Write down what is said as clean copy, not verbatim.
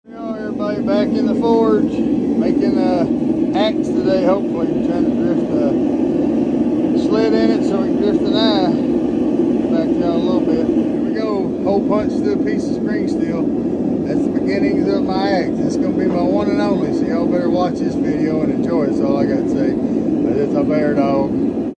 Everybody back in the forge, making a axe today, hopefully. Trying to drift a sled in it so we can drift an eye. Back down a little bit. Here we go. Hole punch to a piece of spring steel. That's the beginnings of my axe. It's going to be my one and only, so y'all better watch this video and enjoy it. That's all I got to say. That's a bear dog.